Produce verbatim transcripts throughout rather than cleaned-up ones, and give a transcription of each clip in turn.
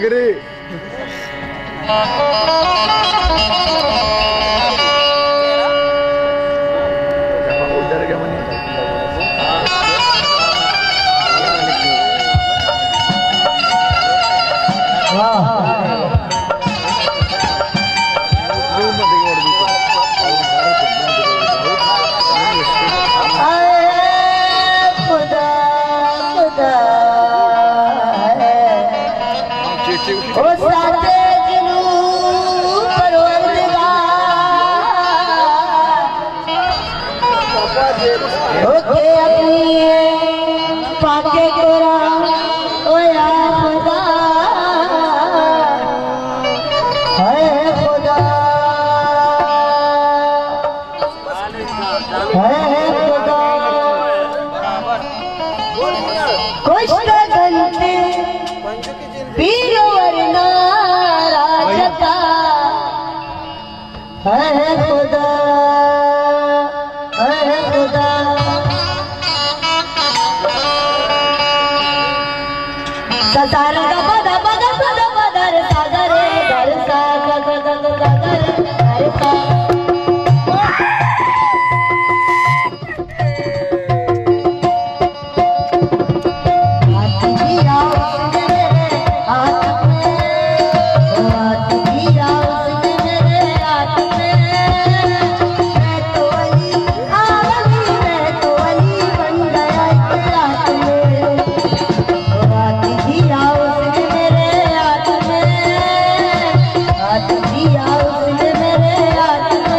रे दिया उसने मेरे हाथ में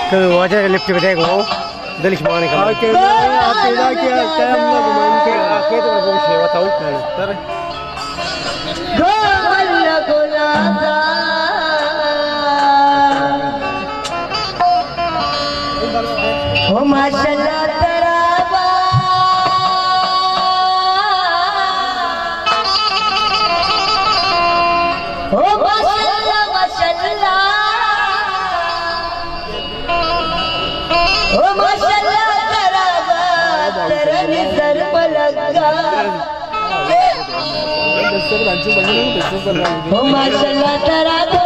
그 와자 립티가 되고 들리시 많이 가. आके आप इधर क्या क्या हम लोग मान के आके तो बोल से बताओ तर गोल गुलाबा ओ माशाल्लाह तराबा ओ माशाल्लाह माशाल्लाह ओ माशाल्लाह तराबा तेरा नजर पर लगा ओ माशाल्लाह तराबा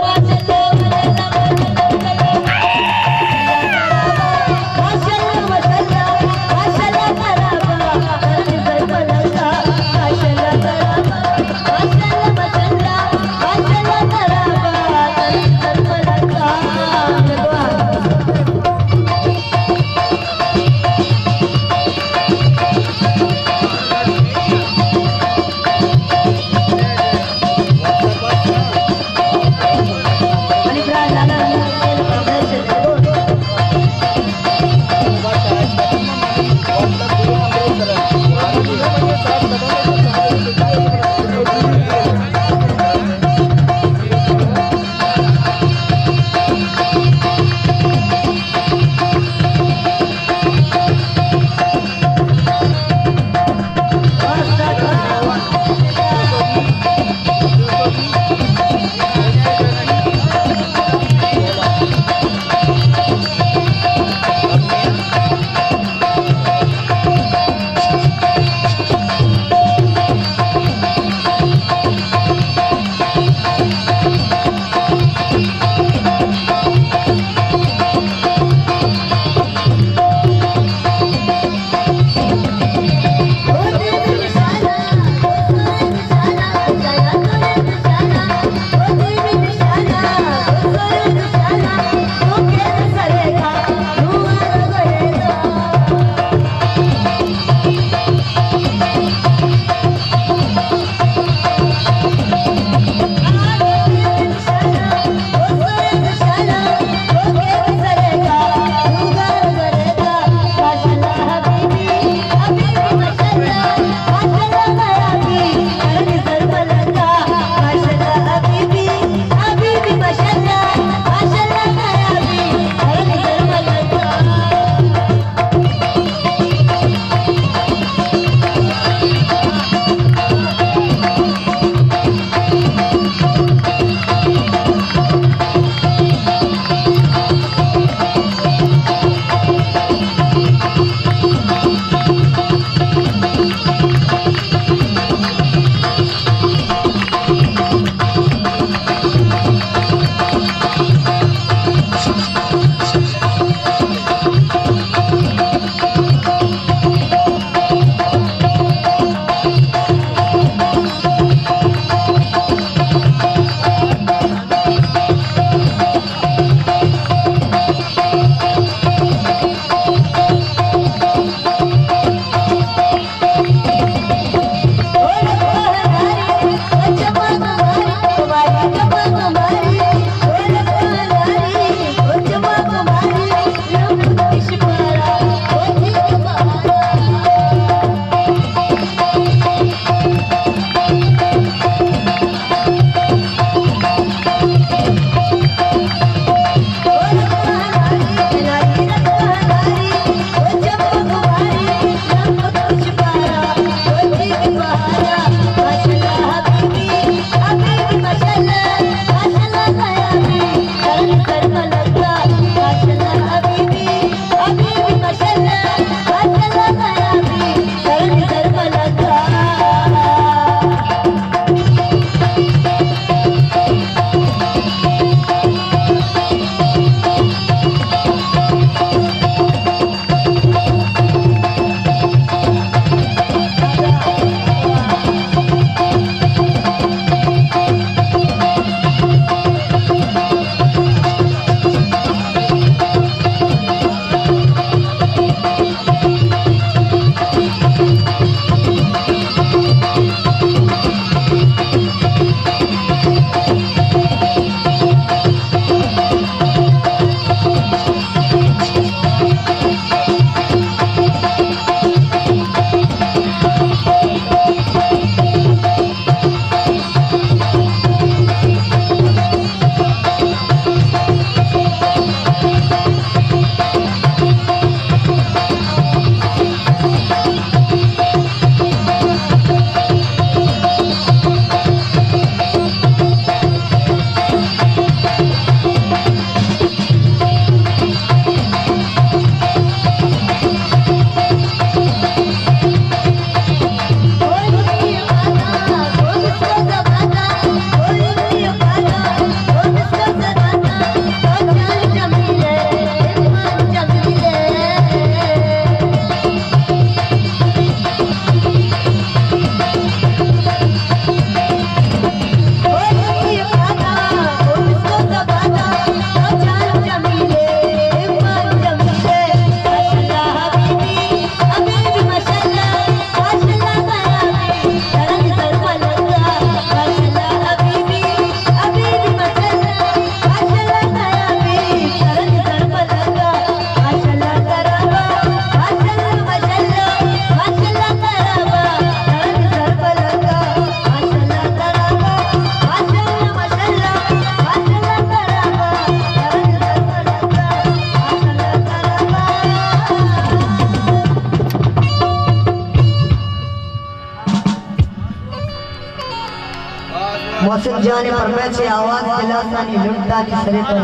जाने पर मैं से आवाज दिलाता नहीं लुटता नहीं सरे पर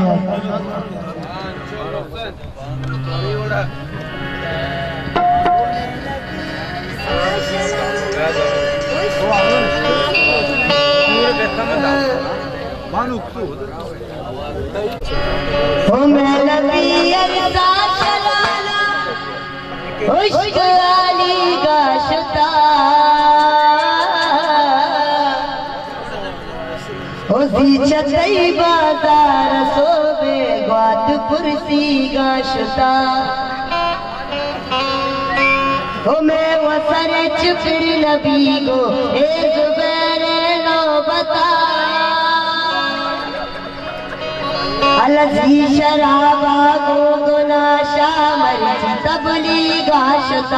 हो मैं नबी अरसा चलाना उश्क अली गाशता ओसी चतई बाजार सोबे ग्वाद पुरसी गाशता ओ मैं वसर चुपिर नबी गो ए जुबैर नो बता अलसी शराबा गो गुना शामर तबली गाशता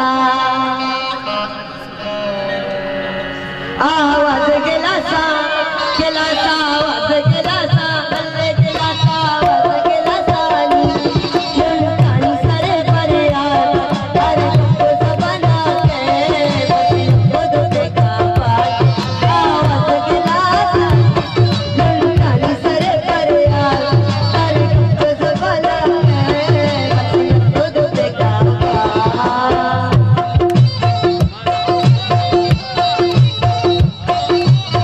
आवाज गिलासा गिलासा आवाज गिलासा बल्ले गिलासा आवाज गिलासा नी लुटानी सरे पर यार हर को सबना के खुद देखा पास आवाज गिलासा लुटानी सरे पर यार हर को सबना के खुद देखा पास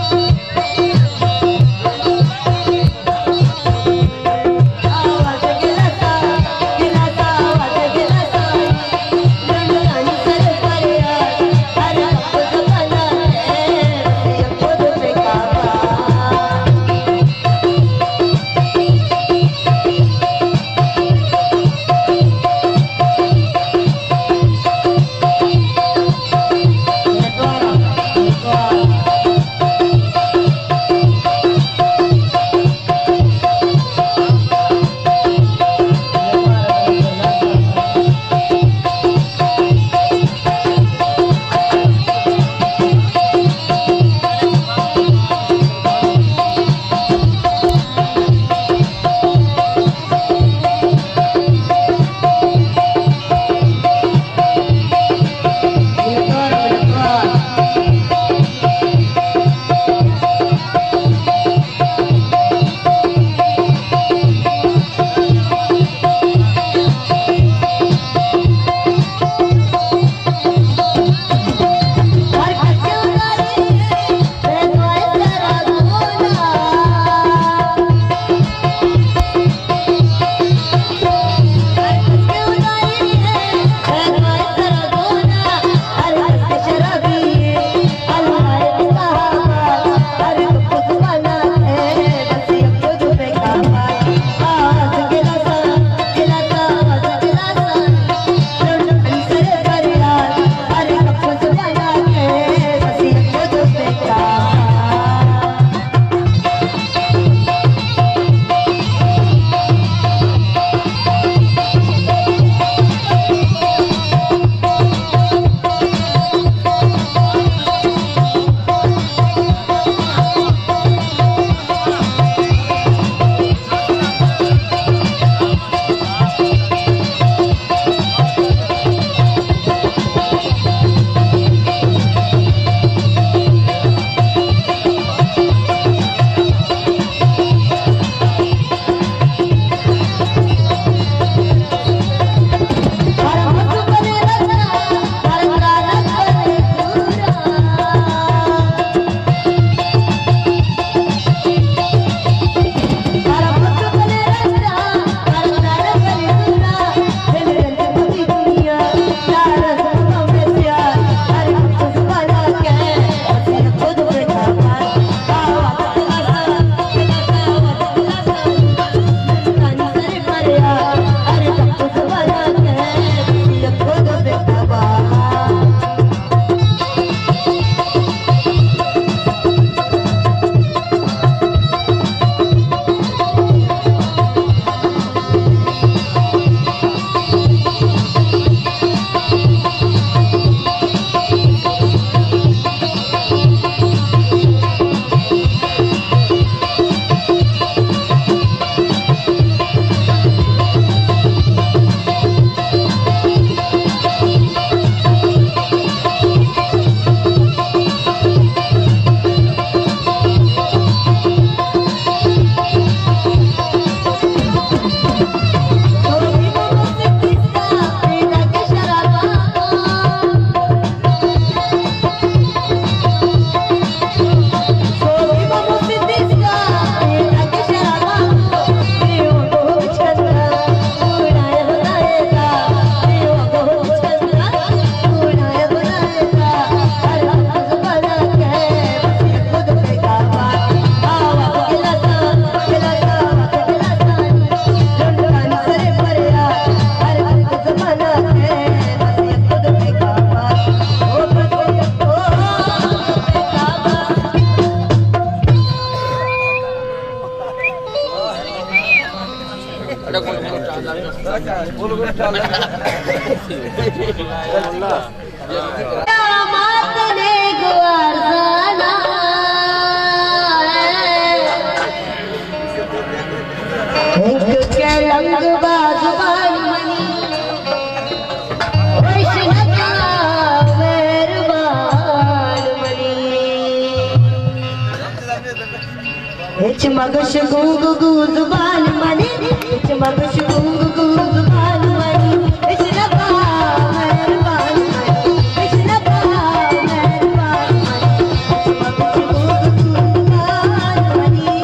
मगश गुंग गु जुबान मनी मगश गुंग गु जुबान मनी इतना मेहरबान मनी इतना मेहरबान मनी मगश गुंग गु जुबान मनी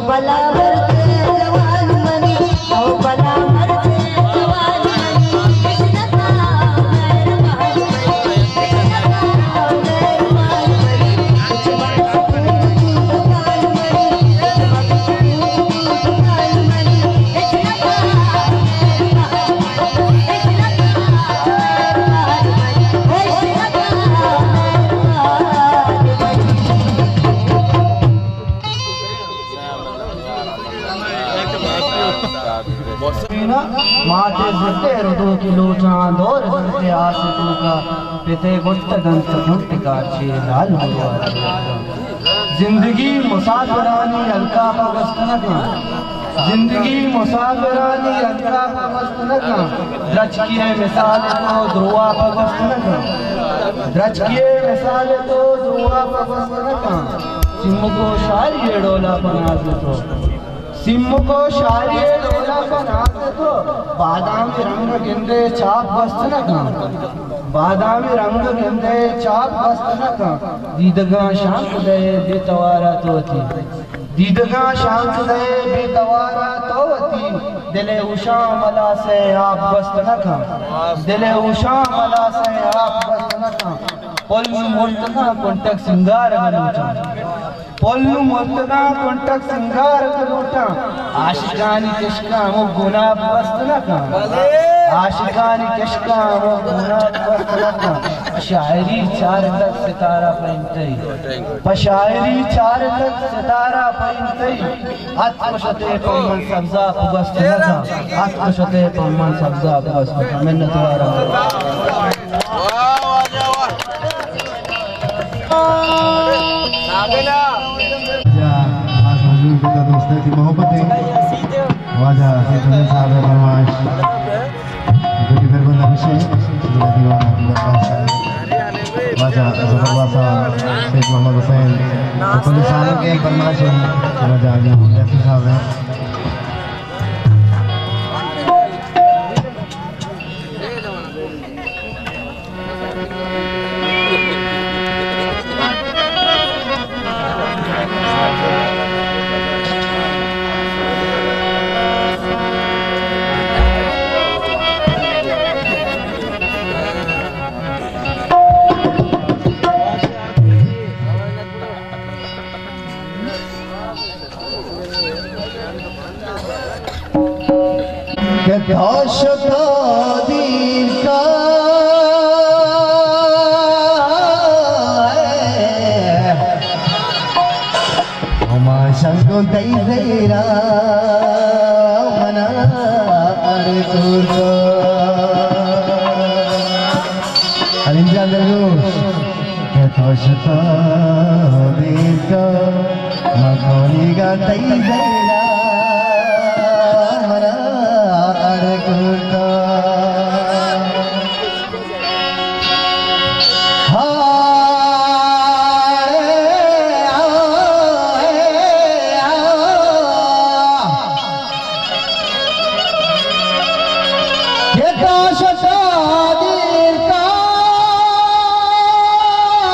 भला भरते जवान मनी ओ भला भरते जवान मनी कृष्ण का मेहरबान मनी कृष्ण का मेहरबान मनी कुछ बात दुकान मनी दुकान मनी कृष्ण का मेहरबान कृष्ण का मेहरबान मनी कृष्ण का माते जते रुदो किलो चांद और जते आसितू का पिते गुट्ट गंत गुट्ट का छे लाल जिंदगी मुसाफिरानी हल्का पगस्त न का जिंदगी मुसाफिरानी हल्का पगस्त न का द्रज किए मिसाल तो ध्रुवा पगस्त न का द्रज किए मिसाल तो ध्रुवा पगस्त न का सिम को शारी डोला बना दो सिम को शारी डोला बना दो बादामी रंग गिंदे चाप बस्त न का बादामी रंग गिंदे चाप बस्त न का दीदगा शांत दे बेतवारा तोती दीदगा शांत दे बेतवारा तोती दिले उषा मला से आप बस्त न का दिले उषा मला से आप बस्त न का पोल्लू मोर्तना कोंटक सिंगार गलोटा पोल्लू मोर्तना कोंटक सिंगार गलोटा आशिकानी किशका वो गुलाब बस्त न का आशिकानी किशका वो गुलाब बस्त न का शायरी चार तक सितारा पैंतई पशायरी चार तक सितारा पैंतई आत्मशते पमन सब्जा बस्त न का आत्मशते पमन सब्जा बस्त न मिन्नत वारा दोस्तों की मोहब्बत है वाजा सीधे साहब फरमाइश जो कि फिर बंदा खुशी मेरा दीवाना वाजा ज़बरदस्त साहब शेख मोहम्मद हुसैन पुलिस वालों के फरमाइश है वाजा आगे मुफ्ती साहब हैं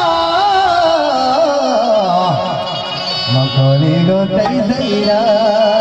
Makoni go tei zaira